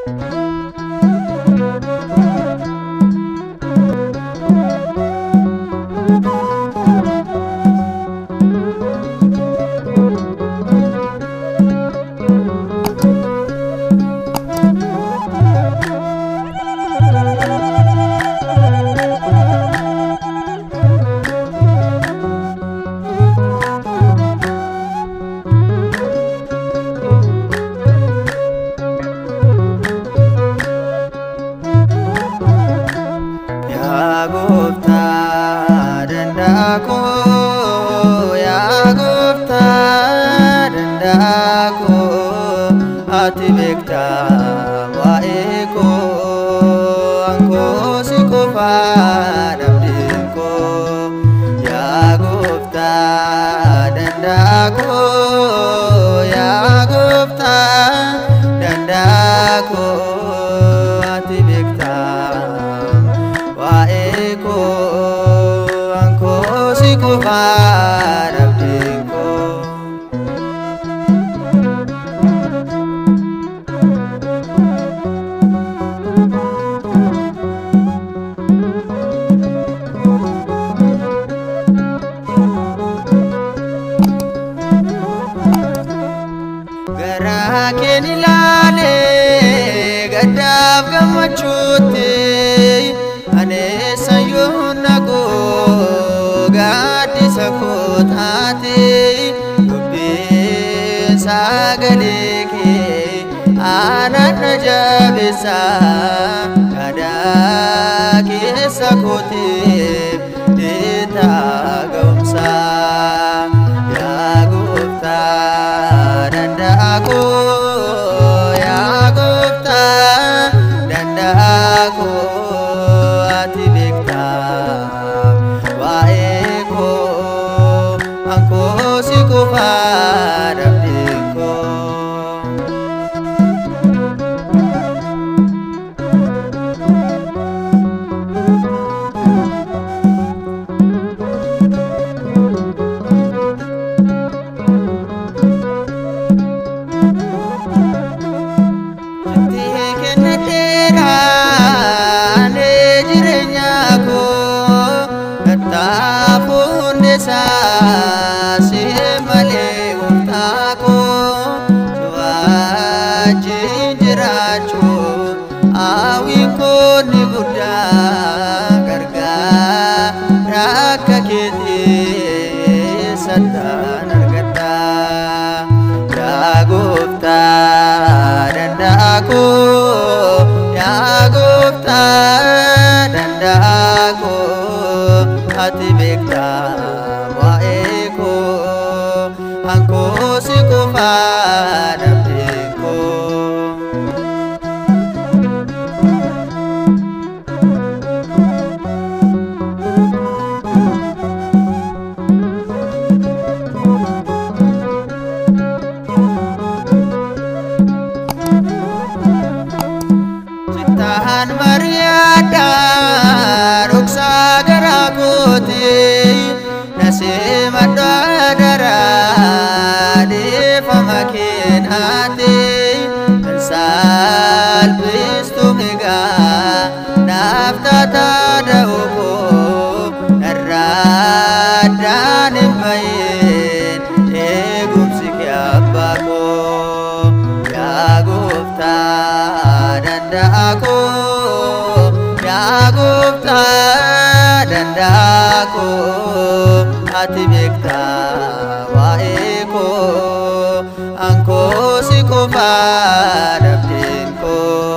ati bekta waeko anko sikofa dabdinko ya gofta dandako ya gofta dandako ati bekta waeko anko sikofa dabdinko Garaken ilale gadaf gamachuti ane sayunago gadi sakotati dubbi sagaleke anan jabisa kada ke sakote deta gamsa ya gupta dandako ya gupta dandako ati bekta waeko angko sikofa dabdinko Simale untako jua jinjirachu awiko ni buddha garga rakakiti satan argata ya gupta dandako ya gupta dandako ati bekta waeko angko sikofa dabdinko Ciptaan Mariada ruksa garakuti nasib adara di pamakin hati sal pistu mega nafta tada uko naradan main egum sikyabako ya gupta dandako ya gupta dandako ati bekta waeko angko sikofa dabdinko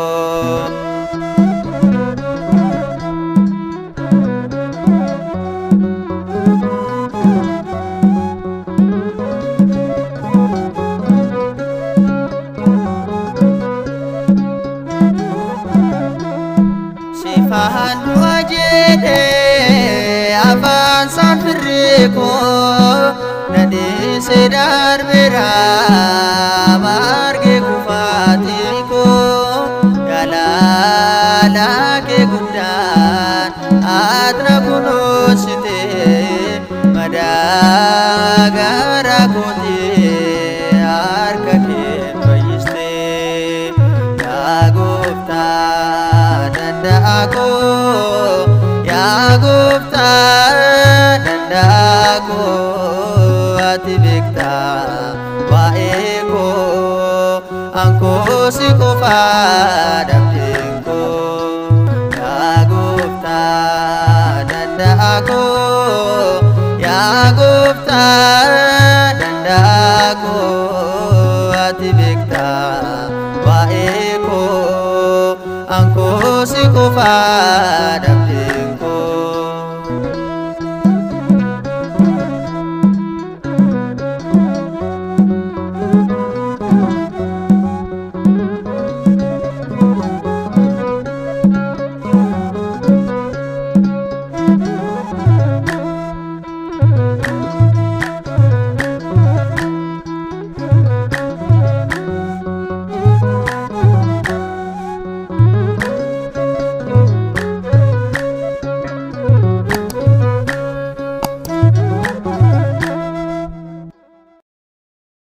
sifahan wajede afan sanfiriko nadi sedar bera marge kufatiko dalala ke gundan atra kunosite madagara koti arka ke bayiste yago Anko si kofa dabdinko Ya Gufta danda'ako Ya Gufta danda'ako Ati bekta waeko Anko si kofa dabdinko